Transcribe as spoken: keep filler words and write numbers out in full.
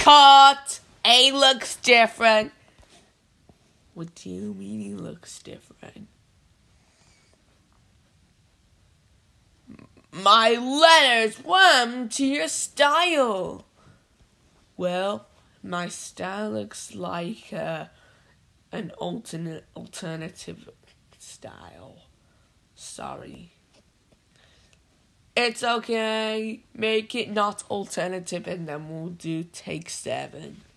Cut! A looks different. What do you mean he looks different? My letters went to your style. Well, my style looks like uh, an alternate alternative style. Sorry. It's okay. Make it not alternative and then we'll do take seven.